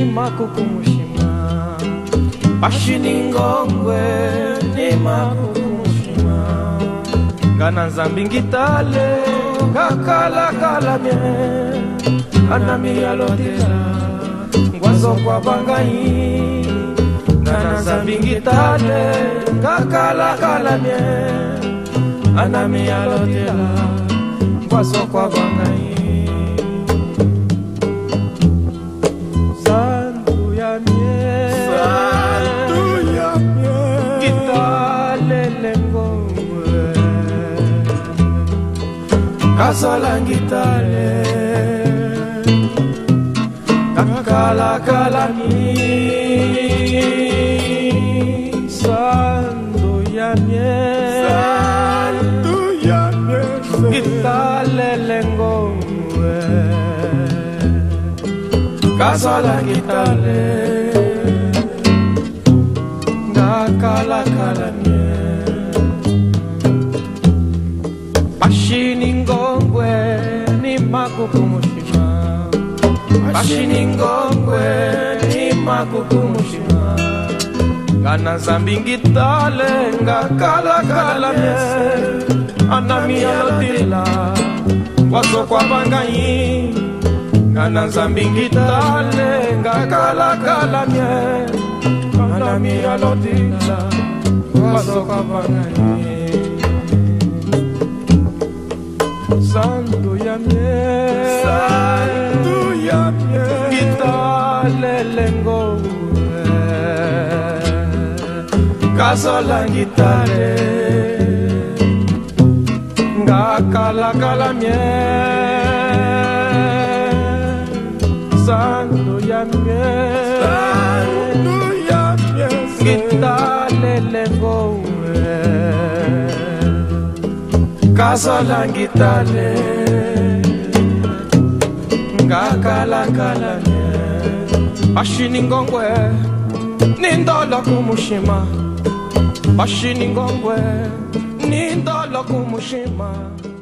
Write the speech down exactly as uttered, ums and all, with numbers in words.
ni makukumushima Bashini ngongwe ni makukumushima Gana nzambi ngitale kakala kala mye Anami alotela ngwazo kwa bangai Gana nzambi ngitale kakala kala mye Anami alotela ngwazo kwa bangai Santu ya mye Santu ya mye Ngitale lengongwe Kasola ngitale Kakala kala mi Santu ya mye Santu ya mye Ngitale lengongwe Kasola ngitale Kakala kala mi Bashini ngongwe ni makukumushima Bashini ngongwe ni makukumushima Gana nzambi ngitale ngakala kala mye Anami alotila ngwazo kwa bangai Gana nzambi ngitale ngakala kala mye Anami alotila ngwazo kwa bangai Santo ya mye Santo ya mye Ngitale lengongwe Kasola ngitale Ngakala kala mye Santo ya mye Santo ya mye Ngitale lengongwe Kasola ngitale Ngakala kala mye Bashini ngongwe Nindolo kumushima Bashini ngongwe Nindolo kumushima